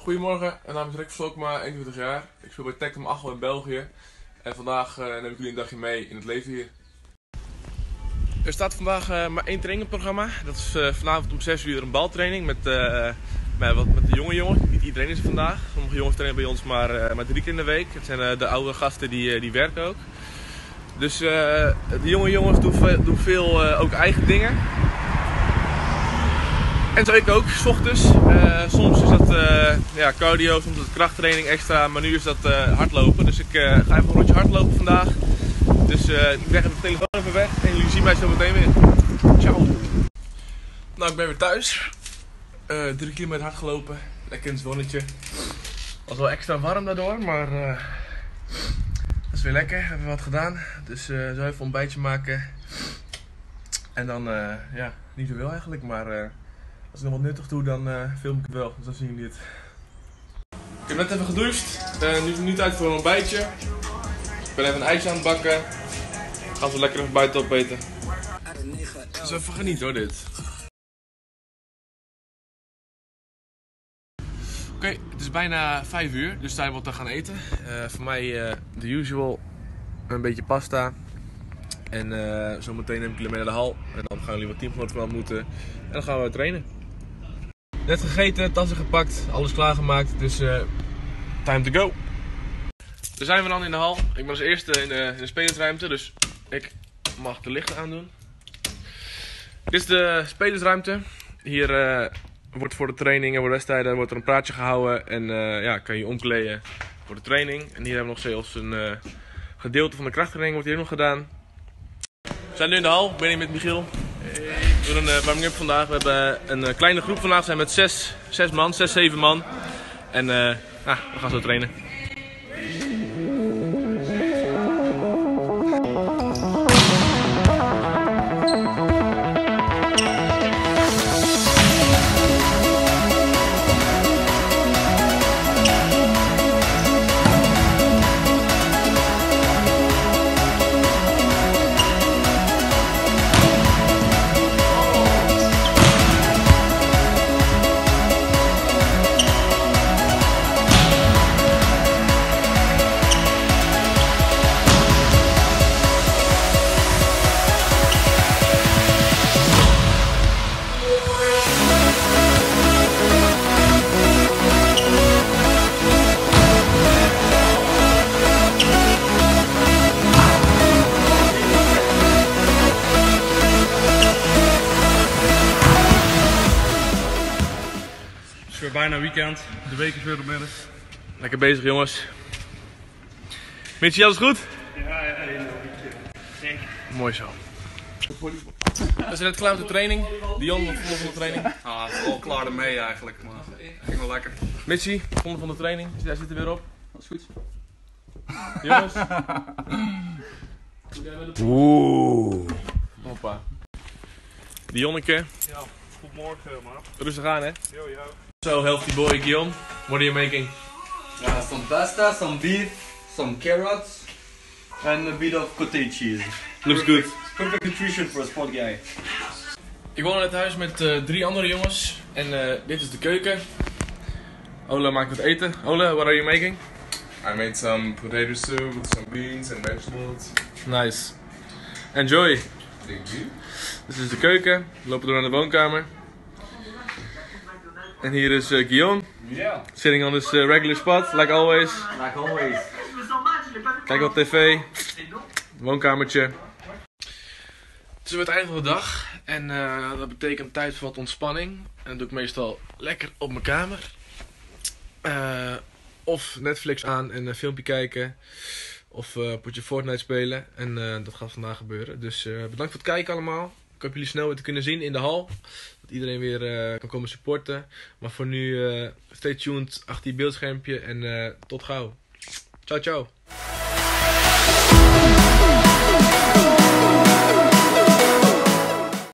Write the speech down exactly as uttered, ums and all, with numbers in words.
Goedemorgen, mijn naam is Rick Vlokma, eenentwintig jaar. Ik speel bij Tectum Achel in België. En vandaag uh, neem ik jullie een dagje mee in het leven hier. Er staat vandaag uh, maar één trainingprogramma. Dat is uh, vanavond om zes uur een baltraining met, uh, met, wat, met de jonge jongens. Niet iedereen is er vandaag. Sommige jongens trainen bij ons maar, uh, maar drie keer in de week. Het zijn uh, de oude gasten die, uh, die werken ook. Dus uh, de jonge jongens doen, doen veel uh, ook eigen dingen. En zo ik ook, 's ochtends. Uh, soms is dat uh, ja, cardio, soms is dat krachttraining extra, maar nu is dat uh, hardlopen. Dus ik uh, ga even een rondje hardlopen vandaag. Dus uh, ik leg even de telefoon even weg en jullie zien mij zo meteen weer. Ciao! Nou, ik ben weer thuis. Uh, drie kilometer hard gelopen, lekker in het zonnetje. Was wel extra warm daardoor, maar uh, dat is weer lekker. We hebben wat gedaan. Dus uh, zo even een ontbijtje maken. En dan, uh, ja, niet zoveel eigenlijk, maar... Uh, Als ik nog wat nuttig doe, dan uh, film ik het wel, dus dan zien jullie het. Ik heb net even gedoucht, uh, nu is het nu tijd voor een ontbijtje. Ik ben even een ijsje aan het bakken. Gaan we lekker even buiten opeten. Dus even genieten hoor, dit. Oké, okay, het is bijna vijf uur, dus tijd om te gaan eten. Uh, voor mij uh, de usual, een beetje pasta. En uh, zometeen neem ik jullie mee naar de hal. En dan gaan jullie wat teamgenoten van ontmoeten. En dan gaan we trainen. Net gegeten, tassen gepakt, alles klaargemaakt. Dus uh, time to go. Daar zijn we dan in de hal. Ik ben als eerste in de, in de spelersruimte. Dus ik mag de lichten aandoen. Dit is de spelersruimte. Hier uh, wordt voor de training en voor de wedstrijden wordt er een praatje gehouden. En uh, ja, kan je omkleden voor de training. En hier hebben we nog zelfs een uh, gedeelte van de krachttraining wordt hier nog gedaan. We zijn nu in de hal, ik ben hier met Michiel. We doen een uh, warming-up vandaag. We hebben een uh, kleine groep vandaag, we zijn met zes, zes man, zes, zeven man. En uh, nou, we gaan zo trainen. Weer bijna weekend, de week is weer op middag. Lekker bezig jongens. Mitchie, alles goed? Ja, ja, ja. Zeker. Mooi zo. We zijn net klaar met de training. Dion, wat vond je van de training? Ah, het is wel klaar ermee eigenlijk, maar het ging wel lekker. Mitchie, wat vond je van de training? Jij zit er weer op. Dat is goed. Jongens. Oeh. Hoppa. Dionneke. Ja, goedemorgen man. Rustig aan hè. Yo, yo. So, healthy boy Guillaume, what are you making? Uh, some pasta, some beef, some carrots, and a bit of cottage cheese. Looks good. Perfect nutrition for a sport guy. Ik woon in het huis met uh, drie andere jongens en uh, dit is de keuken. Ola maakt het eten. Ola, what are you making? I made some potato soup with some beans and vegetables. Nice. Enjoy. Thank you. Dit is de keuken. We lopen door naar de woonkamer. En hier is uh, Guillaume. Yeah. Sitting on his uh, regular spot, like always. Like always. Kijk op tv. Woonkamertje. Het is weer het einde van de dag. En uh, dat betekent tijd voor wat ontspanning. En dat doe ik meestal lekker op mijn kamer. Uh, of Netflix aan en een filmpje kijken. Of uh, potje Fortnite spelen. En uh, dat gaat vandaag gebeuren. Dus uh, bedankt voor het kijken allemaal. Ik hoop jullie snel weer te kunnen zien in de hal. Dat iedereen weer uh, kan komen supporten. Maar voor nu, uh, stay tuned achter je beeldschermpje. En uh, tot gauw. Ciao, ciao.